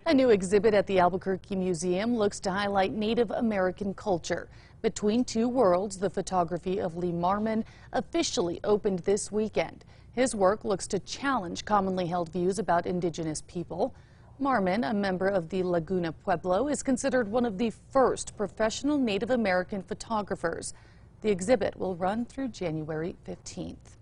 A new exhibit at the Albuquerque Museum looks to highlight Native American culture. Between Two Worlds, the photography of Lee Marmon officially opened this weekend. His work looks to challenge commonly held views about indigenous people. Marmon, a member of the Laguna Pueblo, is considered one of the first professional Native American photographers. The exhibit will run through January 15th.